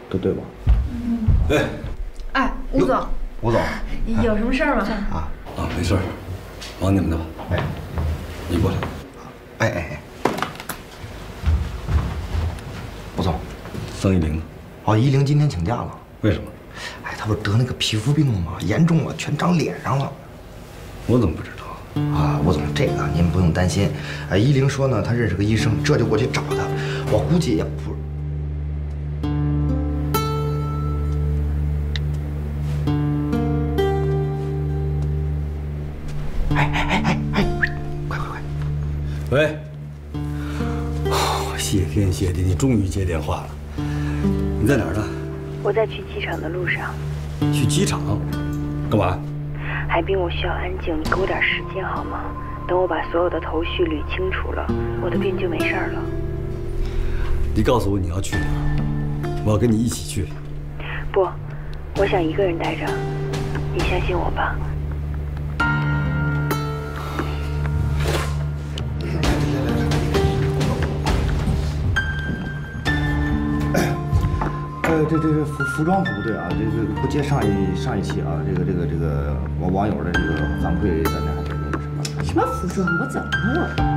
对吧？ 哎， 哎，吴总， 吴总， 有什么事儿吗？ 没事儿，忙你们的吧。 哎， 你过来。 哎，吴总， 桑依玲呢？ 哦，依玲今天请假了。 为什么？ 哎，她不是得那个皮肤病了吗？严重了，全长脸上了。 我怎么不知道？ 吴总，这个您不用担心。依玲说呢，她认识个医生，这就过去找他。我估计也不。快！ 喂。谢天谢地，你终于接电话了。你在哪儿呢？ 我在去机场的路上。 去机场？干嘛？ 海滨，我需要安静，你给我点时间好吗？等我把所有的头绪捋清楚了，我的病就没事了。 你告诉我你要去哪儿，我要跟你一起去。 不，我想一个人待着，你相信我吧。 这服装组不对啊，这个不接上一期啊，这个网友的这个反馈，咱这还得那个什么。 什么服装？我怎么了？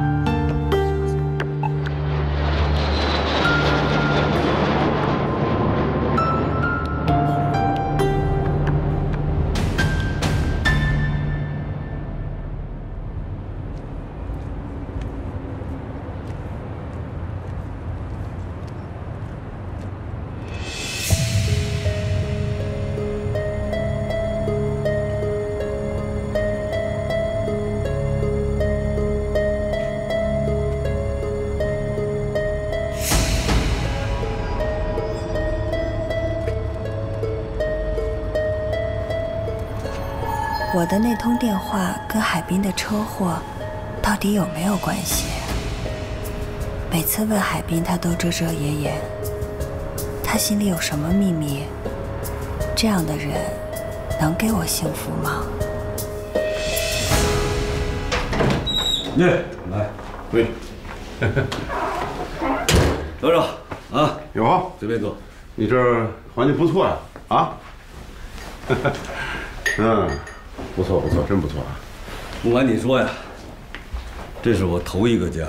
我的那通电话跟海滨的车祸到底有没有关系？每次问海滨，他都遮遮掩掩。他心里有什么秘密？这样的人能给我幸福吗？ 来，喂，坐着啊， 有， 随便坐。 你这儿环境不错呀，不错，真不错啊。 不瞒你说呀，这是我头一个家。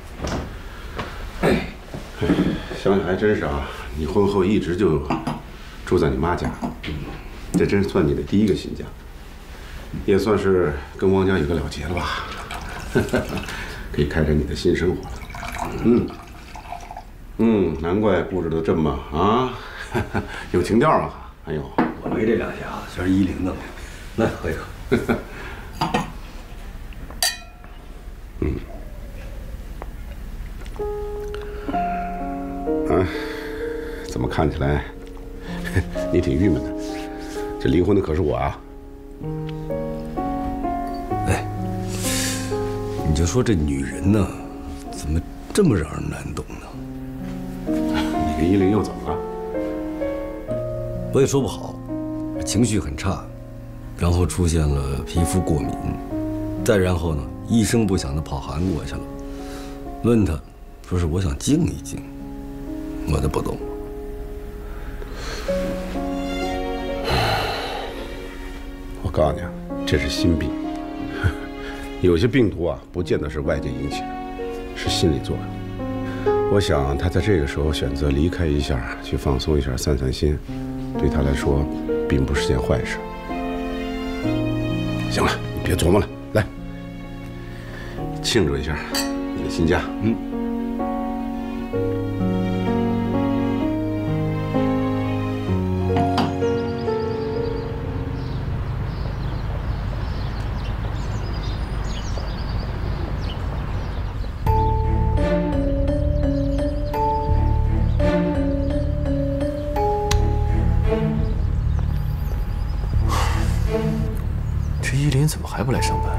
想想还真是啊，你婚后一直就住在你妈家，这真算你的第一个新家，也算是跟汪家有个了结了吧。可以开展你的新生活了。难怪布置的这么有情调嘛。哎呦， 我没这两下子，全是依玲的。来喝一口。 怎么看起来你挺郁闷的？这离婚的可是我啊！ 哎，你就说这女人呢，怎么这么让人难懂呢？ 你跟依玲又怎么了？ 我也说不好，情绪很差，然后出现了皮肤过敏，再然后呢，一声不响的跑韩国去了。问他，说是我想静一静，我就不懂了。 我告诉你啊，这是心病。有些病毒啊，不见得是外界引起的，是心理作用。我想他在这个时候选择离开一下，去放松一下、散散心，对他来说，并不是件坏事。行了，你别琢磨了，来，庆祝一下你的新家。 这依林怎么还不来上班？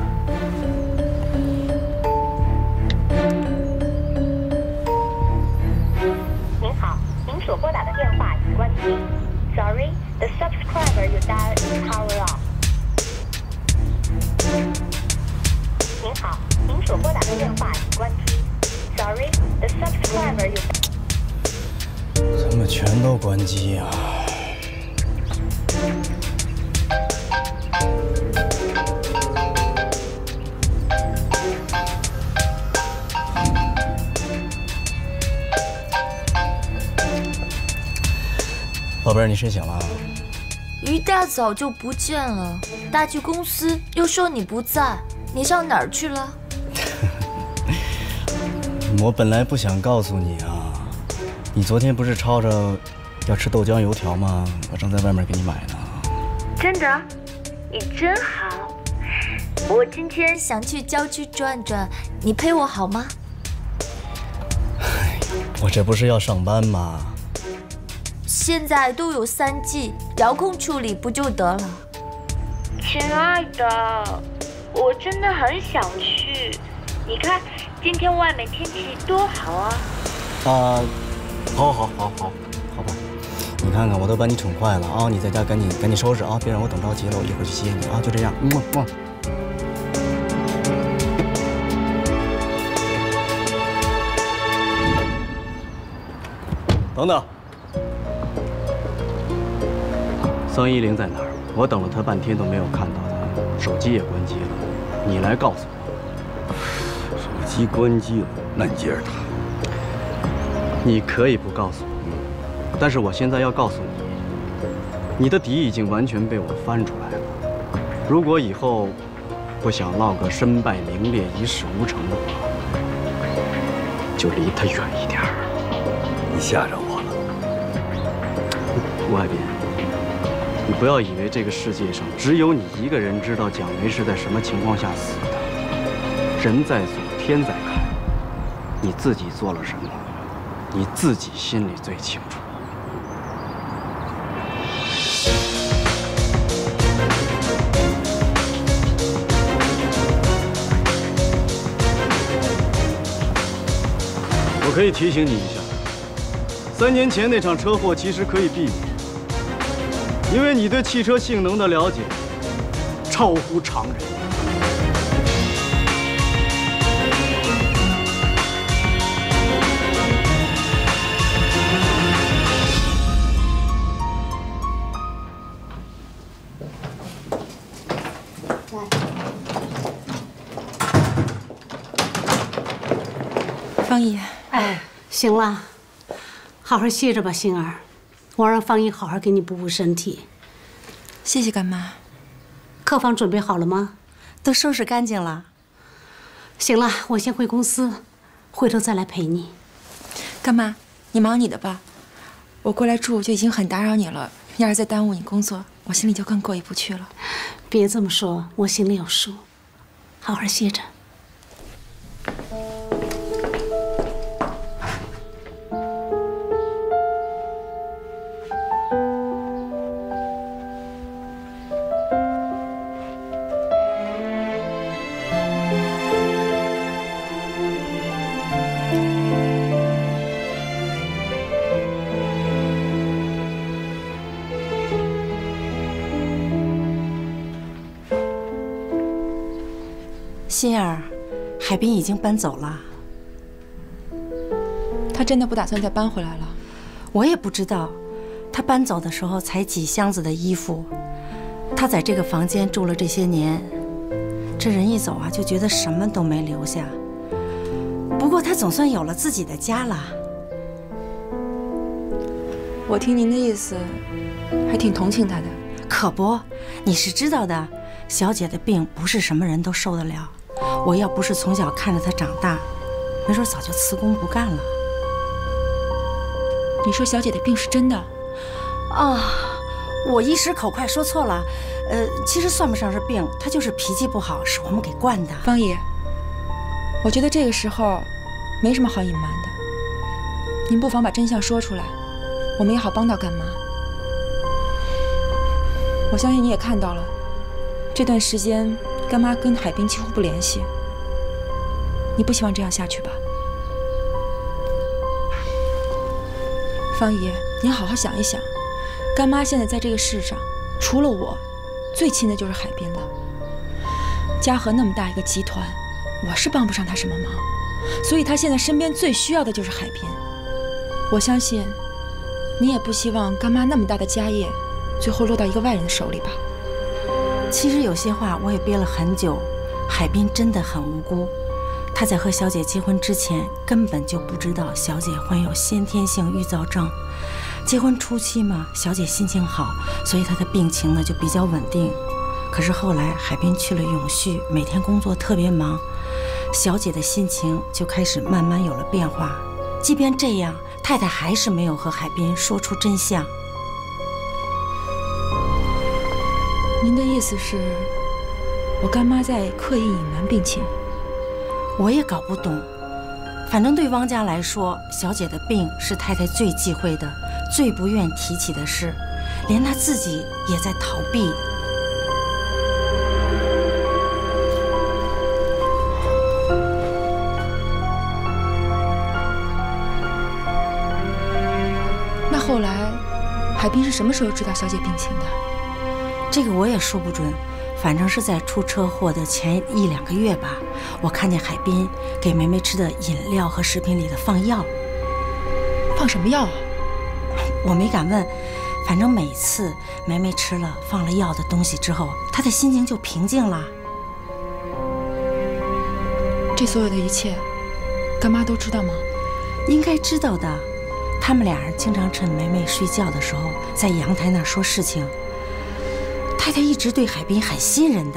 您好，您所拨打的电话已关机。Sorry, the subscriber you dialed is power off. 您好，您所拨打的电话已关机。Sorry, the subscriber you. 怎么全都关机呀！宝贝儿，你睡醒了？ 一大早就不见了，打去公司又说你不在，你上哪儿去了？ 我本来不想告诉你啊，你昨天不是吵着要吃豆浆油条吗？我正在外面给你买呢。 真的？你真好。我今天想去郊区转转，你陪我好吗？ 我这不是要上班吗？ 现在都有3G，遥控处理不就得了？亲爱的，我真的很想去。你看，今天外面天气多好啊！ 好吧。你看看，我都把你宠坏了啊！你在家赶紧收拾啊，别让我等着急了，我一会儿去接你啊！就这样，等等，桑依林在哪儿？我等了她半天都没有看到她，手机也关机了。你来告诉我。 手机关机了，那你接着打。 你可以不告诉我，但是我现在要告诉你，你的底已经完全被我翻出来了。如果以后不想落个身败名裂、一事无成的话，就离他远一点。 你吓着我了， 吴海滨，你不要以为这个世界上只有你一个人知道蒋梅是在什么情况下死的。人在做，天在看，你自己做了什么，你自己心里最清楚。我可以提醒你一下，3年前那场车祸其实可以避免，因为你对汽车性能的了解超乎常人。 方姨， 哎，行了，好好歇着吧，星儿。我让方姨好好给你补补身体。 谢谢干妈。 客房准备好了吗？ 都收拾干净了。 行了，我先回公司，回头再来陪你。 干妈，你忙你的吧，我过来住就已经很打扰你了。要是再耽误你工作，我心里就更过意不去了。 别这么说，我心里有数。好好歇着。 心儿，海滨已经搬走了。 他真的不打算再搬回来了？ 我也不知道，他搬走的时候才几箱子的衣服。他在这个房间住了这些年，这人一走啊，就觉得什么都没留下。不过他总算有了自己的家了。 我听您的意思，还挺同情他的。 可不，你是知道的，小姐的病不是什么人都受得了。我要不是从小看着她长大，没准早就辞工不干了。 你说小姐的病是真的？ 啊，我一时口快说错了。其实算不上是病，她就是脾气不好，是我们给惯的。 方姨，我觉得这个时候没什么好隐瞒的，您不妨把真相说出来，我们也好帮到干妈。我相信你也看到了，这段时间干妈跟海滨几乎不联系。你不希望这样下去吧？方姨，您好好想一想，干妈现在在这个世上，除了我，最亲的就是海滨了。嘉禾那么大一个集团，我是帮不上她什么忙，所以她现在身边最需要的就是海滨。我相信， 你也不希望干妈那么大的家业，最后落到一个外人的手里吧？ 其实有些话我也憋了很久。海滨真的很无辜，他在和小姐结婚之前根本就不知道小姐患有先天性郁躁症。结婚初期嘛，小姐心情好，所以她的病情呢就比较稳定。可是后来海滨去了永续，每天工作特别忙，小姐的心情就开始慢慢有了变化。即便这样，太太还是没有和海滨说出真相。 您的意思是，我干妈在刻意隐瞒病情？ 我也搞不懂。反正对汪家来说，小姐的病是太太最忌讳的，最不愿提起的事，连她自己也在逃避。 那后来，海滨是什么时候知道小姐病情的？ 这个我也说不准，反正是在出车祸的前1、2个月吧。我看见海滨给梅梅吃的饮料和食品里的放药。 放什么药啊？ 我没敢问，反正每次梅梅吃了放了药的东西之后，她的心情就平静了。 这所有的一切，干妈都知道吗？ 应该知道的。他们俩人经常趁梅梅睡觉的时候，在阳台那儿说事情。太太一直对海滨很信任的。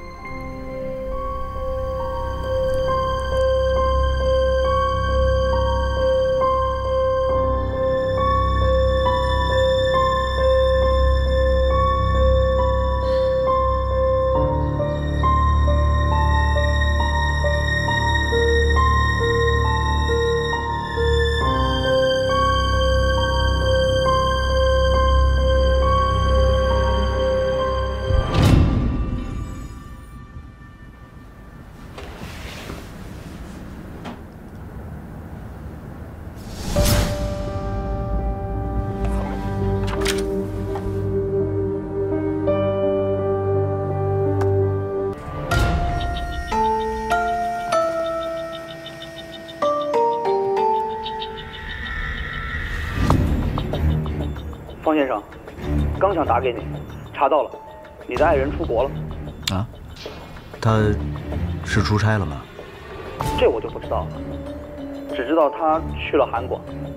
方先生，刚想打给你，查到了，你的爱人出国了。啊？他是出差了吗？这我就不知道了，只知道他去了韩国。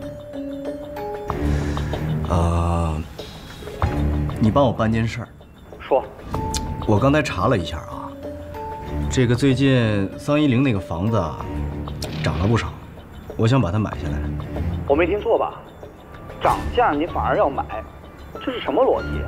你帮我办件事儿。说。我刚才查了一下啊，这个最近桑依林那个房子啊，涨了不少，我想把它买下来。我没听错吧？涨价你反而要买，这是什么逻辑啊？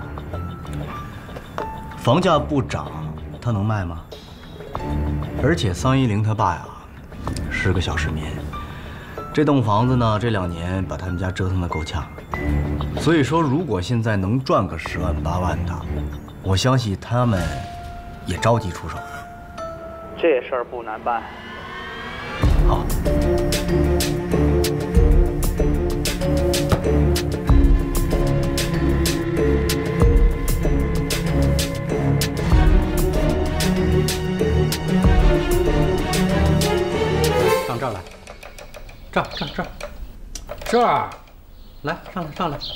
房价不涨，它能卖吗？而且桑依林他爸呀，是个小市民，这栋房子呢，这2年把他们家折腾得够呛。所以说，如果现在能赚个10万8万的，我相信他们也着急出手。这事儿不难办。好。 上这儿来，这儿，来上来。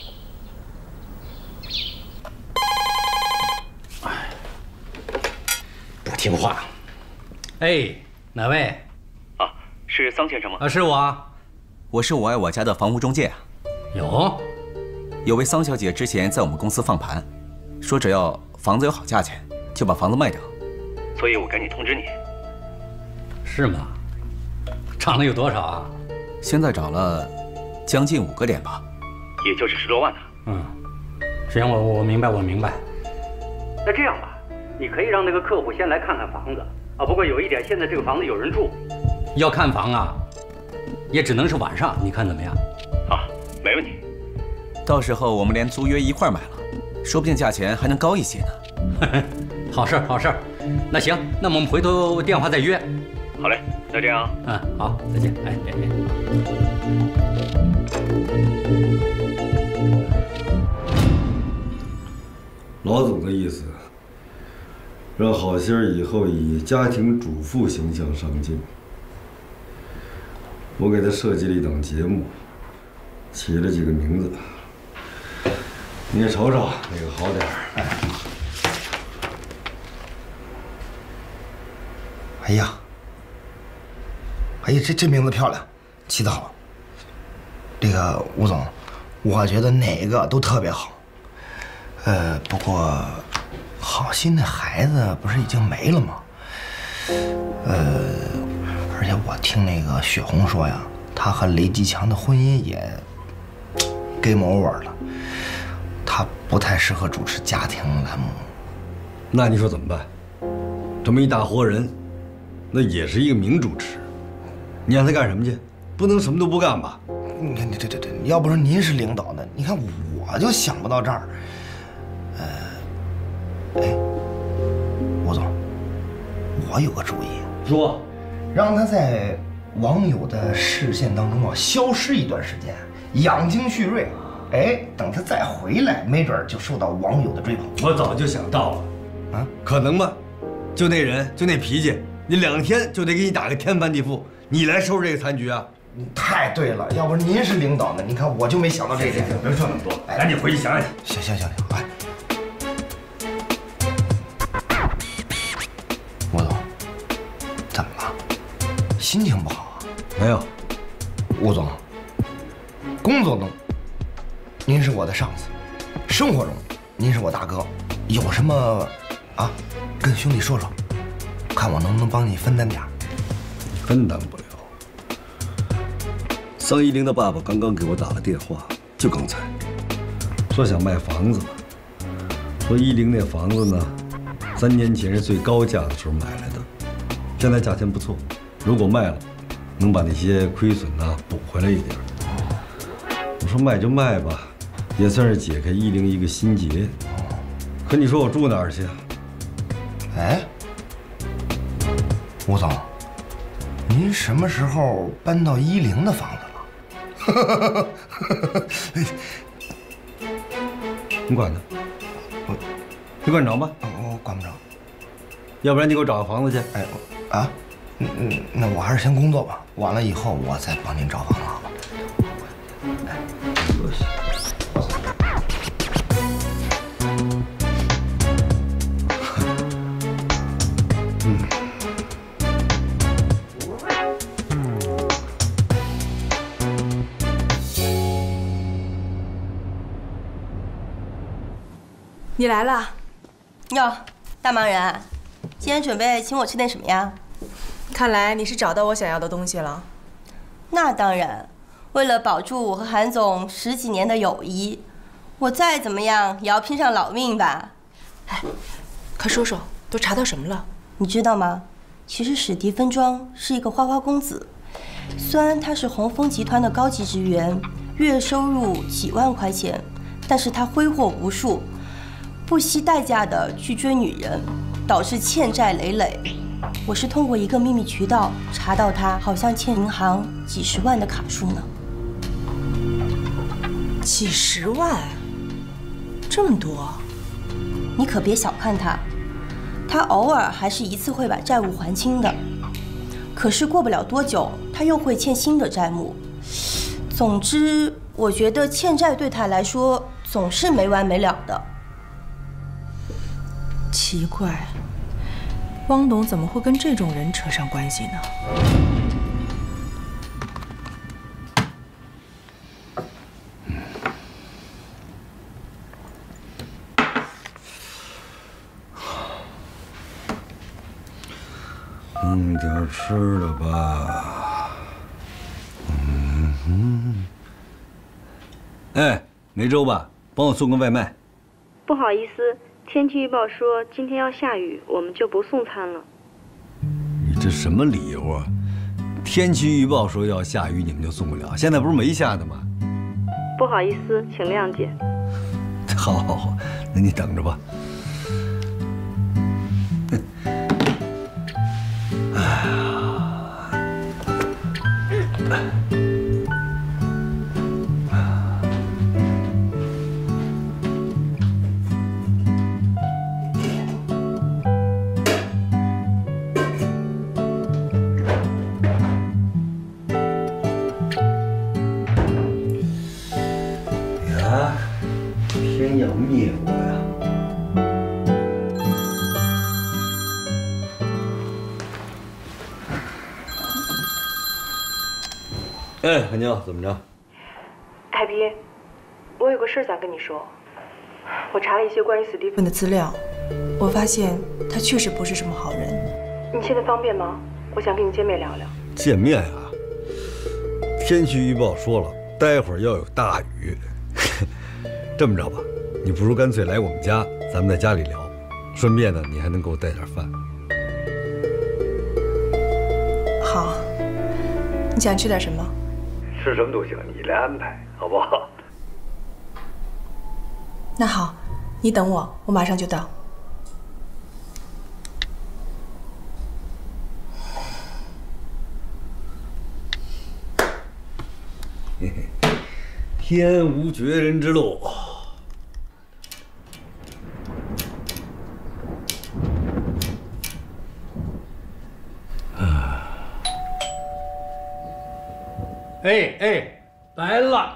不听话。 哎，哪位？ 啊，是桑先生吗？ 啊，是我。 我是我爱我家的房屋中介啊。有位桑小姐之前在我们公司放盘，说只要房子有好价钱，就把房子卖掉，所以我赶紧通知你。 是吗？涨了有多少啊？ 现在涨了将近5个点吧，也就是10多万呢。 行，我明白。那这样吧，你可以让那个客户先来看看房子啊。不过有一点，现在这个房子有人住，要看房啊，也只能是晚上，你看怎么样？ 啊，没问题。到时候我们连租约一块儿买了，说不定价钱还能高一些呢。 好事。那行，那我们回头电话再约。 好嘞，那这样。 好，再见。哎。 老总的意思，让好心儿以后以家庭主妇形象上镜。我给他设计了一档节目，起了几个名字， 你也瞅瞅哪个好点儿。 哎呀，这名字漂亮，起得好。这个吴总，我觉得哪个都特别好。不过，好心的孩子不是已经没了吗？而且我听那个雪红说呀，她和雷吉强的婚姻也 game over 了，她不太适合主持家庭栏目。 那你说怎么办？这么一大活人，那也是一个名主持，你让他干什么去？不能什么都不干吧？ 对，要不说您是领导呢，你看我就想不到这儿。吴总，我有个主意， 说， 让他在网友的视线当中消失一段时间，养精蓄锐。等他再回来，没准就受到网友的追捧。 我早就想到了，啊，可能吗？就那人，就那脾气，你2天就得给你打个天翻地覆，你来收拾这个残局啊？ 太对了，要不您是领导呢，你看我就没想到这一点。 别说那么多，赶紧回去想想。 行，哎。吴总，怎么了？心情不好啊？ 没有。 吴总，工作中您是我的上司，生活中您是我大哥，有什么啊，跟兄弟说说，看我能不能帮你分担点。 分担不了。桑依玲的爸爸刚刚给我打了电话，就刚才，说想卖房子了，说依玲那房子呢，3年前是最高价的时候买来的，现在价钱不错，如果卖了，能把那些亏损呢补回来一点。我说卖就卖吧，也算是解开依玲一个心结。可你说我住哪儿去？ 吴总，您什么时候搬到依玲的房子了？ 你管他？你管着吗？ 我管不着。 要不然你给我找个房子去。 那我还是先工作吧，完了以后我再帮您找房子，好吧？ 你来了， 哟，大忙人，今天准备请我吃点什么呀？ 看来你是找到我想要的东西了。 那当然，为了保住我和韩总10几年的友谊，我再怎么样也要拼上老命吧。 哎，快说说，都查到什么了？ 你知道吗？其实史蒂芬庄是一个花花公子，虽然他是红枫集团的高级职员，月收入几万块钱，但是他挥霍无数。不惜代价的去追女人，导致欠债累累。我是通过一个秘密渠道查到他好像欠银行几10万的卡数呢。 几10万？这么多？ 你可别小看他，他偶尔还是一次会把债务还清的。可是过不了多久，他又会欠新的债务。总之，我觉得欠债对他来说总是没完没了的。 奇怪，汪董怎么会跟这种人扯上关系呢？ 弄点吃的吧。哎，梅州吧，帮我送个外卖。 不好意思。天气预报说今天要下雨，我们就不送餐了。 你这什么理由啊？天气预报说要下雨，你们就送不了？现在不是没下的吗？ 不好意思，请谅解。 好，那你等着吧。 天要灭我呀！哎，海妞，怎么着？ 海滨，我有个事儿想跟你说。我查了一些关于史蒂芬的资料，我发现他确实不是什么好人。你现在方便吗？我想跟你见面聊聊。 见面啊？天气预报说了，待会儿要有大雨。这么着吧，你不如干脆来我们家，咱们在家里聊，顺便呢，你还能给我带点饭。 好，你想吃点什么？ 吃什么都行，你来安排，好不好？ 那好，你等我，我马上就到。 天无绝人之路。 哎，来了。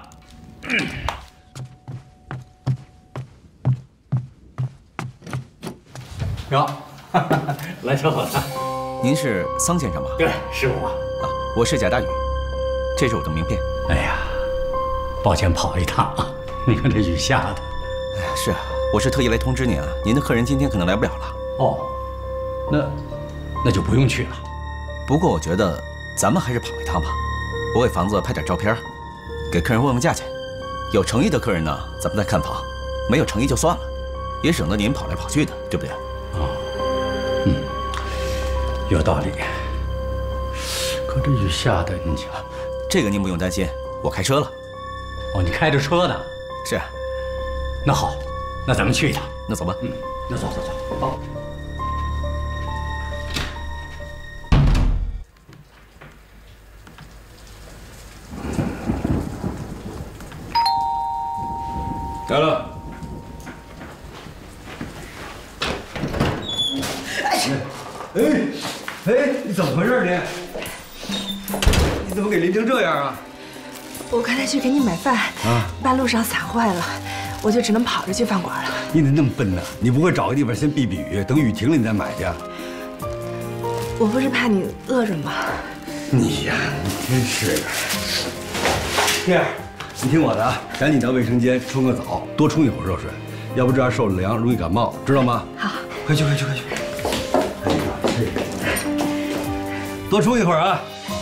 哟，来小伙子， 您是桑先生吗？ 对，是我。 啊，我是贾大宇，这是我的名片。 哎呀，抱歉跑一趟啊，你看这雨下的。 哎呀，是啊，我是特意来通知您啊，您的客人今天可能来不了了。 哦，那就不用去了。 不过我觉得咱们还是跑一趟吧，我给房子拍点照片，给客人问问价钱。有诚意的客人呢，咱们再看房；没有诚意就算了，也省得您跑来跑去的，对不对？ 有道理。可这雨下的，你瞧， 这个您不用担心，我开车了。 哦，你开着车呢？ 是。 那好，那咱们去一趟。 那走吧。 那走。好。 来了。哎，你怎么回事你？你怎么给淋成这样啊？ 我刚才去给你买饭，半路上伞坏了，我就只能跑着去饭馆了。 你怎么那么笨呢？你不会找个地方先避避雨，等雨停了你再买去？ 我不是怕你饿着吗？ 你呀，你真是的。这样，你听我的啊，赶紧到卫生间冲个澡，多冲一会儿热水，要不这样受了凉容易感冒，知道吗？ 好， 快去。哎呀，多冲一会儿啊。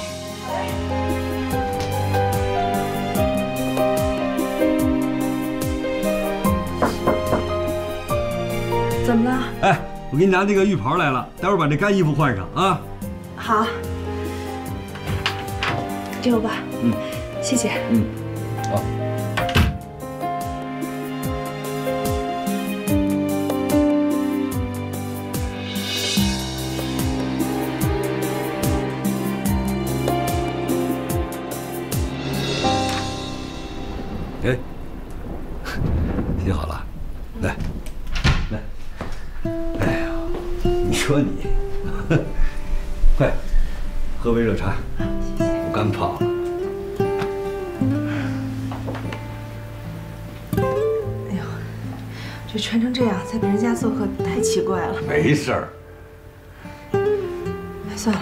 怎么了？ 哎，我给你拿那个浴袍来了，待会儿把这干衣服换上啊。 好，给我吧。谢谢。 好。哎，洗好了，来。哎呀，你说你，快喝杯热茶，我干泡了。 哎呦，这穿成这样在别人家做客太奇怪了。 没事儿。 算了，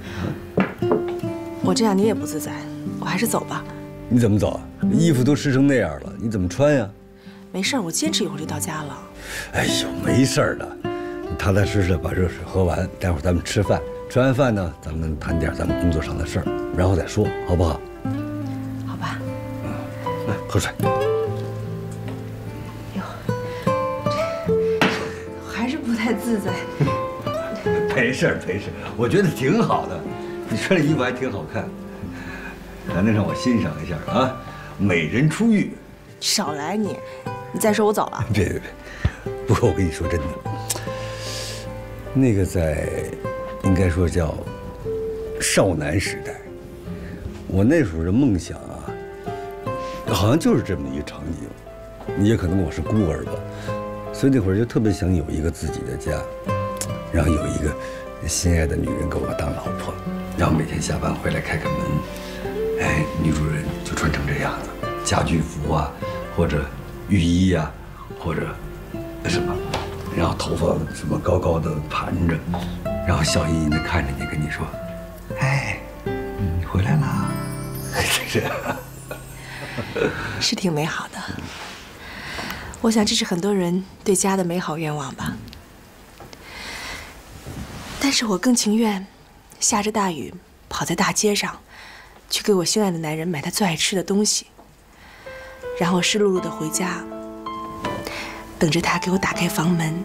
我这样你也不自在，我还是走吧。 你怎么走啊？衣服都湿成那样了，你怎么穿呀？ 没事，我坚持一会儿就到家了。 哎呦，没事的，你踏踏实实把热水喝完，待会儿咱们吃饭，吃完饭呢，咱们谈点咱们工作上的事儿，然后再说，好不好？ 好吧。 来，喝水。 哟，还是不太自在。 没事，我觉得挺好的，你穿这衣服还挺好看，还能让我欣赏一下啊，美人出浴。 少来你再说我走了。 别，不过我跟你说真的，那个在应该说叫少男时代，我那时候的梦想啊，好像就是这么一个场景。也可能我是孤儿吧，所以那会儿就特别想有一个自己的家，然后有一个心爱的女人给我当老婆，然后每天下班回来开门，哎，女主人就穿成这样子，家居服啊，或者浴衣啊， 或者那什么，然后头发什么高高的盘着，然后笑吟吟的看着你，跟你说：“哎，你回来啦。”是这样。 是挺美好的。我想这是很多人对家的美好愿望吧。但是我更情愿下着大雨跑在大街上，去给我心爱的男人买他最爱吃的东西，然后湿漉漉的回家，等着他给我打开房门，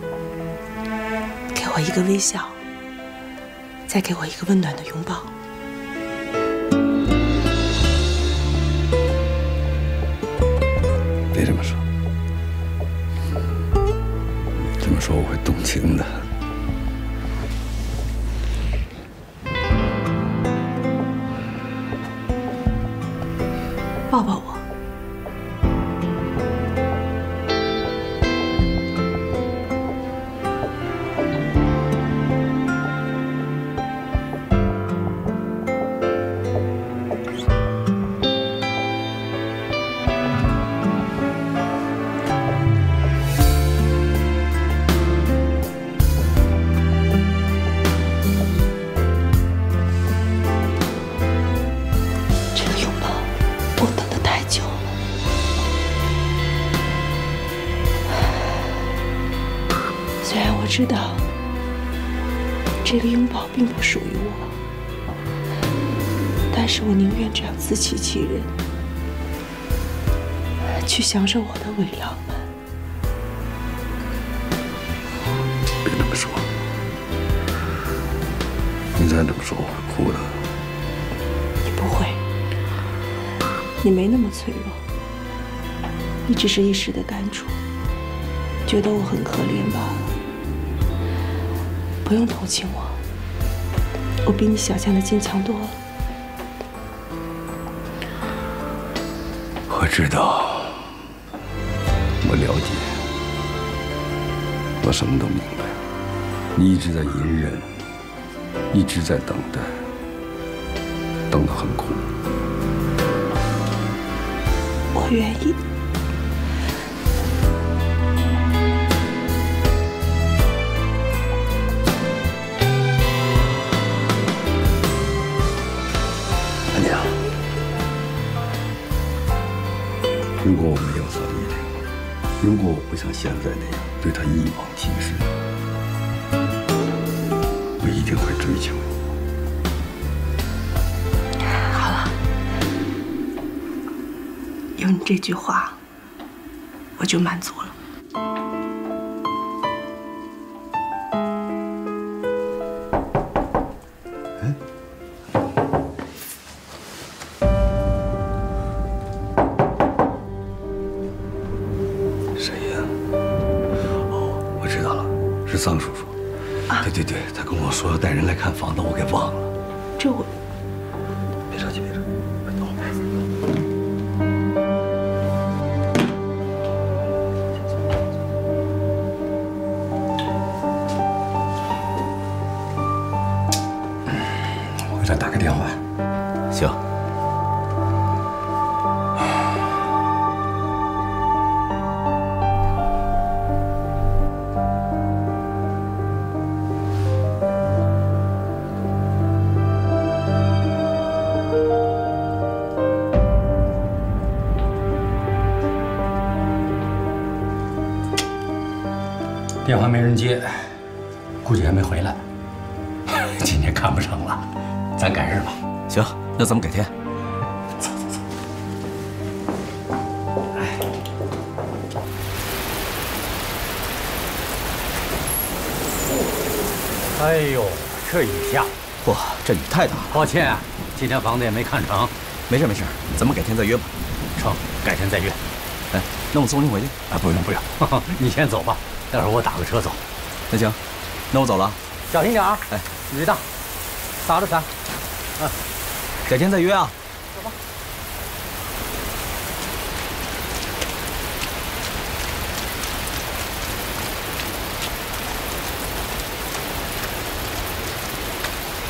给我一个微笑，再给我一个温暖的拥抱。 别这么说，这么说我会动情的。 抱抱我。我知道这个拥抱并不属于我，但是我宁愿这样自欺欺人，去享受我的伪浪漫。 别这么说，你再这么说我会哭的。 你不会，你没那么脆弱，你只是一时的感触，觉得我很可怜罢了。不用同情我，我比你想象的坚强多了。 我知道，我了解，我什么都明白。你一直在隐忍，一直在等待，等得很苦。 我愿意。 如果我没有曹依林，如果我不像现在那样对她一往情深，我一定会追求你。 好了，有你这句话，我就满足了。 桑叔叔，对，他跟我说要带人来看房子，我给忘了。 这我…… 别着急，别着急，等会儿。我给他打个电话。 行。 电话没人接，估计还没回来。今天看不成了，咱改日吧。 行，那咱们改天。 走。哎呦，这雨下， 嚯，这雨太大了。 抱歉啊，今天房子也没看成。 没事，咱们改天再约吧。 成，改天再约。 哎，那我送您回去。 啊，不用，你先走吧。待会儿我打个车走。 那行，那我走了。 小心点啊！哎，雨大，打着伞。 改天再约啊。 走吧。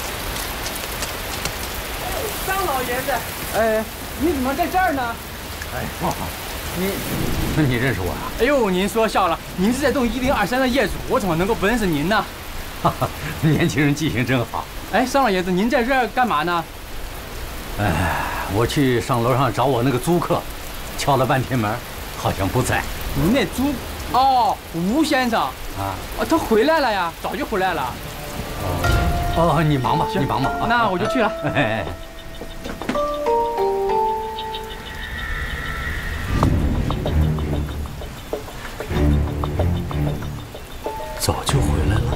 张老爷子，哎，你怎么在这儿呢？ 哎，你认识我啊？ 哎呦，您说笑了，您是在栋1023的业主，我怎么能够不认识您呢？ 年轻人记性真好。 哎，尚老爷子，您在这儿干嘛呢？ 哎，我去上楼上找我那个租客，敲了半天门，好像不在。 您那租？哦，吴先生啊？ 哦，他回来了呀，早就回来了。 哦，你忙吧，你忙吧。 那我就去了。 哎。早就回来了。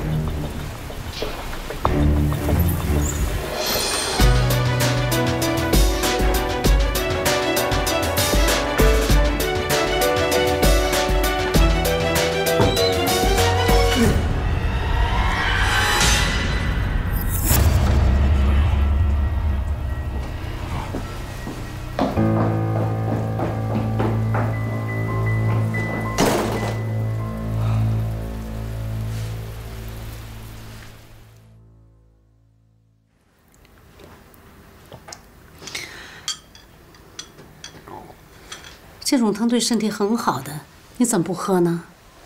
这种汤对身体很好的，你怎么不喝呢？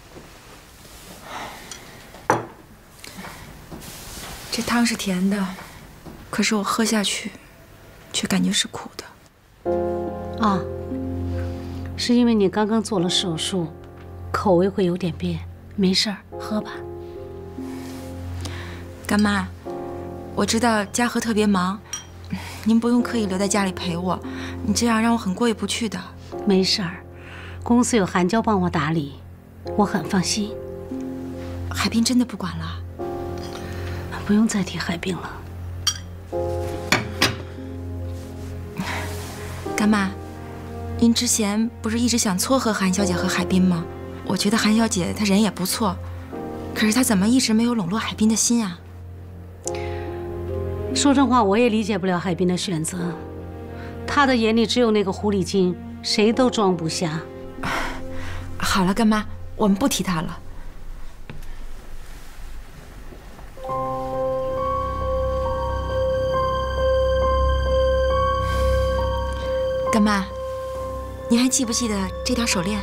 这汤是甜的，可是我喝下去，却感觉是苦的。 啊，是因为你刚刚做了手术，口味会有点变。没事儿，喝吧。 干妈，我知道嘉禾特别忙，您不用刻意留在家里陪我，你这样让我很过意不去的。 没事儿，公司有韩娇帮我打理，我很放心。 海滨真的不管了？ 不用再提海滨了。 干妈，您之前不是一直想撮合韩小姐和海滨吗？我觉得韩小姐她人也不错，可是她怎么一直没有笼络海滨的心啊？ 说真话，我也理解不了海滨的选择。他的眼里只有那个狐狸精，谁都装不下。 好了，干妈，我们不提他了。干妈，您还记不记得这条手链？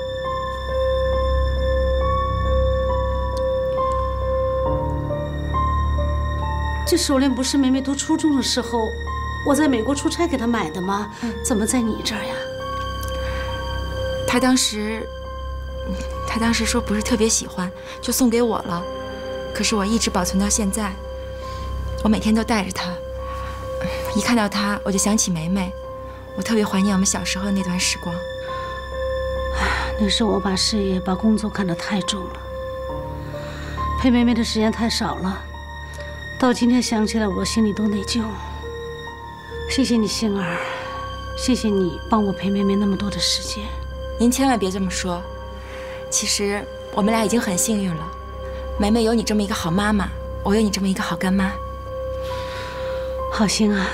这手链不是梅梅读初中的时候，我在美国出差给她买的吗？怎么在你这儿呀？ 她当时说不是特别喜欢，就送给我了。可是我一直保存到现在，我每天都带着它。一看到它，我就想起梅梅，我特别怀念我们小时候那段时光。 那是我把事业、把工作看得太重了，陪梅梅的时间太少了。到今天想起来，我心里都内疚。谢谢你，星儿，谢谢你帮我陪梅梅那么多的时间。 您千万别这么说，其实我们俩已经很幸运了。梅梅有你这么一个好妈妈，我有你这么一个好干妈。 好星啊，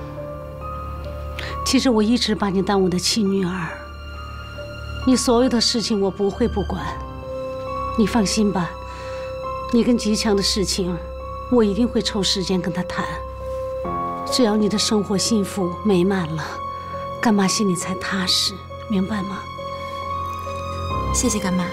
其实我一直把你当我的亲女儿，你所有的事情我不会不管。你放心吧，你跟吉强的事情，我一定会抽时间跟他谈。只要你的生活幸福美满了，干妈心里才踏实，明白吗？ 谢谢干妈。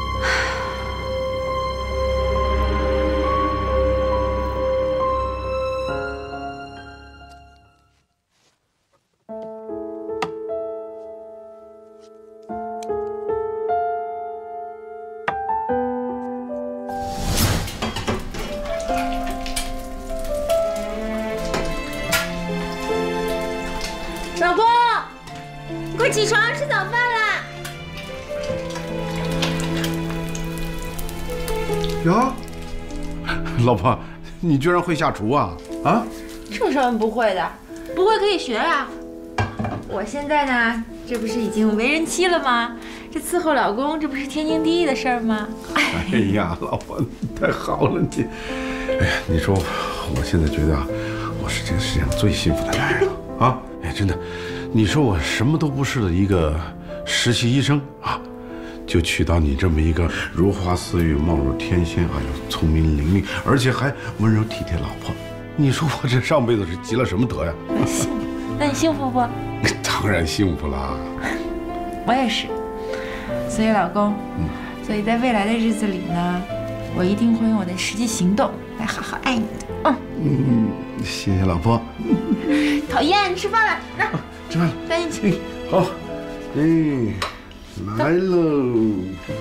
老公，快起床吃早饭啦！ 哟，老婆，你居然会下厨啊？啊？ 这有什么不会的？不会可以学呀。我现在呢，这不是已经为人妻了吗？这伺候老公，这不是天经地义的事儿吗？ 哎呀，老婆，太好了你！哎呀，你说，我现在觉得啊，我是这个世界上最幸福的男人了啊！哎，真的，你说我什么都不是的一个实习医生啊，就娶到你这么一个如花似玉、貌若天仙啊，又聪明伶俐，而且还温柔体贴老婆。你说我这上辈子是积了什么德呀？ 那你幸福不？ 当然幸福啦！ 我也是。所以老公，所以在未来的日子里呢，我一定会用我的实际行动来好好爱你的。 谢谢老婆。 讨厌，吃饭了，那吃饭了， 赶紧去。 好，来喽。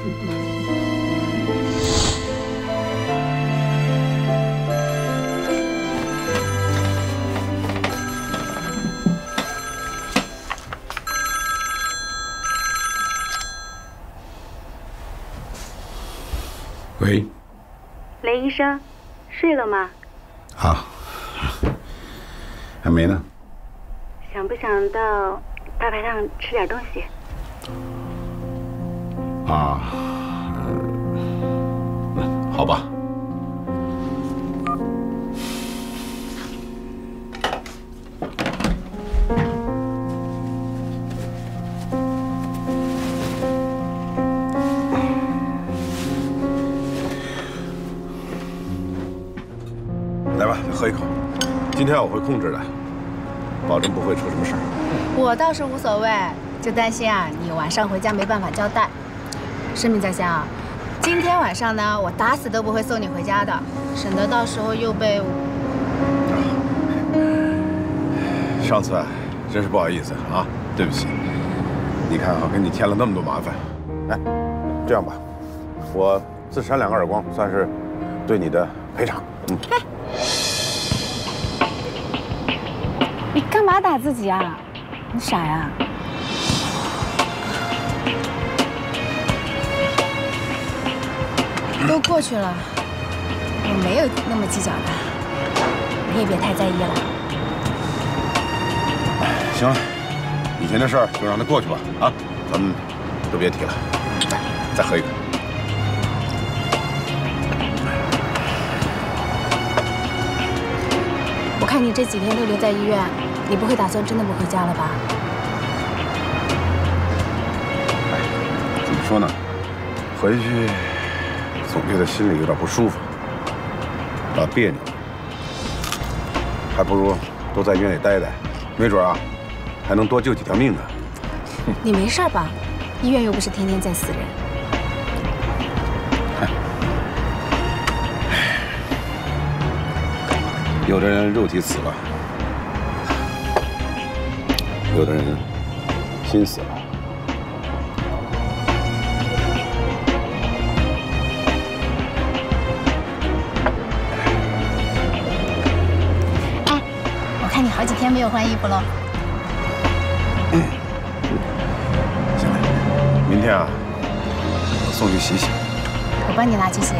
喂， 雷医生，睡了吗？ 啊，还没呢。 想不想到大排档吃点东西？ 啊，好吧。来吧，喝一口。今天我会控制的，保证不会出什么事儿。 我倒是无所谓，就担心啊，你晚上回家没办法交代。声明在先啊，今天晚上呢，我打死都不会送你回家的，省得到时候又被…… 上次真是不好意思啊，对不起。你看啊，给你添了那么多麻烦。哎，这样吧，我自扇2个耳光，算是对你的赔偿。 你干嘛打自己啊？你傻呀？都过去了，我没有那么计较的，你也别太在意了。 行了，以前的事儿就让它过去吧，啊，咱们都别提了。来，再喝一个。 我看你这几天都留在医院，你不会打算真的不回家了吧？ 怎么说呢？回去总觉得心里有点不舒服，老别扭，还不如多在医院里待待，没准啊，还能多救几条命呢。 你没事吧？医院又不是天天在死人。 有的人肉体死了，有的人心死了。 哎，我看你好几天没有换衣服了。 行了，明天啊，我送去洗洗。 我帮你拿去洗。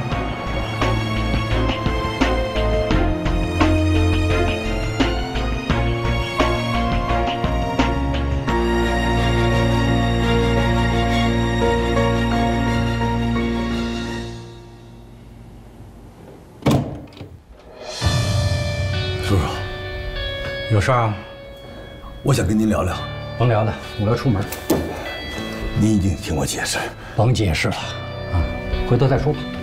叔叔， 有事啊？ 我想跟您聊聊。 甭聊了，我要出门。 您一定听我解释。 甭解释了，啊，回头再说吧。